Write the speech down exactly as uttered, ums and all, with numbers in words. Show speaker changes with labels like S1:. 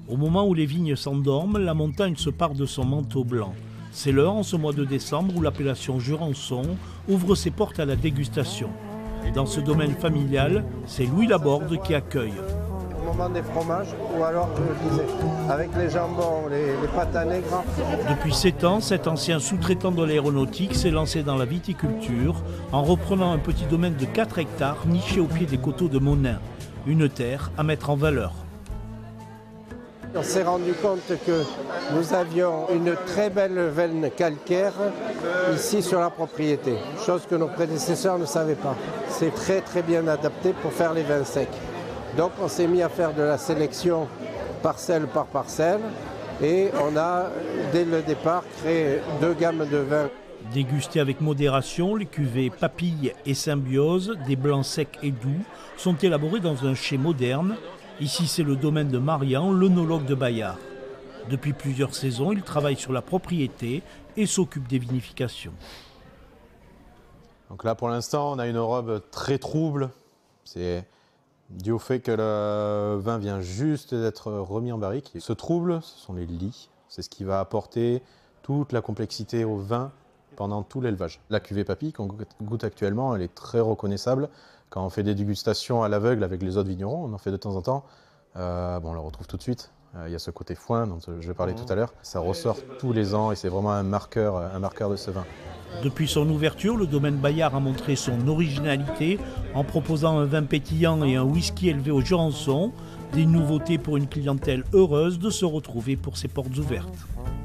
S1: Au moment où les vignes s'endorment, la montagne se pare de son manteau blanc. C'est l'heure, en ce mois de décembre, où l'appellation Jurançon ouvre ses portes à la dégustation. Et dans ce domaine familial, c'est Louis Laborde qui accueille.
S2: Au moment des fromages, ou alors, je disais, avec les jambons, les, les pâtes à nègre.
S1: Depuis sept ans, cet ancien sous-traitant de l'aéronautique s'est lancé dans la viticulture en reprenant un petit domaine de quatre hectares niché au pied des coteaux de Monin. Une terre à mettre en valeur.
S2: On s'est rendu compte que nous avions une très belle veine calcaire ici sur la propriété, chose que nos prédécesseurs ne savaient pas. C'est très très bien adapté pour faire les vins secs. Donc on s'est mis à faire de la sélection parcelle par parcelle et on a dès le départ créé deux gammes de vins.
S1: Dégustés avec modération, les cuvées Papille et Symbiose, des blancs secs et doux, sont élaborés dans un chai moderne. Ici, c'est le domaine de Marian, l'œnologue de Bayard. Depuis plusieurs saisons, il travaille sur la propriété et s'occupe des vinifications.
S3: Donc là, pour l'instant, on a une robe très trouble. C'est dû au fait que le vin vient juste d'être remis en barrique. Ce trouble, ce sont les lies. C'est ce qui va apporter toute la complexité au vin pendant tout l'élevage. La cuvée Papille qu'on goûte actuellement, elle est très reconnaissable. Quand on fait des dégustations à l'aveugle avec les autres vignerons, on en fait de temps en temps, euh, bon, on la retrouve tout de suite. Euh, il y a ce côté foin dont je parlais tout à l'heure. Ça ressort tous les ans et c'est vraiment un marqueur, un marqueur de ce vin.
S1: Depuis son ouverture, le domaine Bayard a montré son originalité en proposant un vin pétillant et un whisky élevé au Jurançon, des nouveautés pour une clientèle heureuse de se retrouver pour ses portes ouvertes.